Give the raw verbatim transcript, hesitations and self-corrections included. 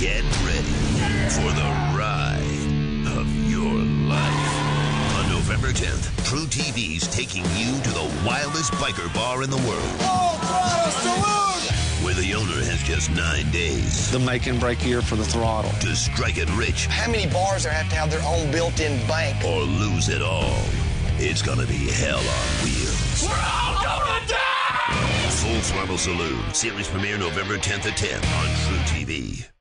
Get ready for the ride of your life. On November tenth, truTV's taking you to the wildest biker bar in the world. Oh, Throttle Saloon! Where the owner has just nine days. The make and break year for the throttle. To strike it rich. How many bars there have to have their own built-in bank? Or lose it all. It's gonna be hell on wheels. We're all gonna die! Full Throttle Saloon. Series premiere November tenth at ten on truTV.